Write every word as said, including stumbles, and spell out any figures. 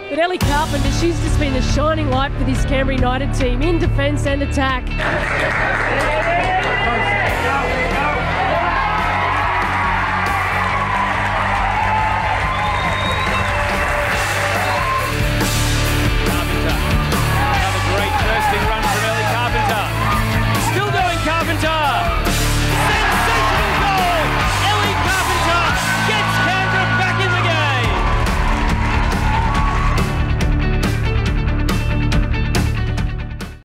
But Ellie Carpenter, she's just been a shining light for this Canberra United team in defence and attack.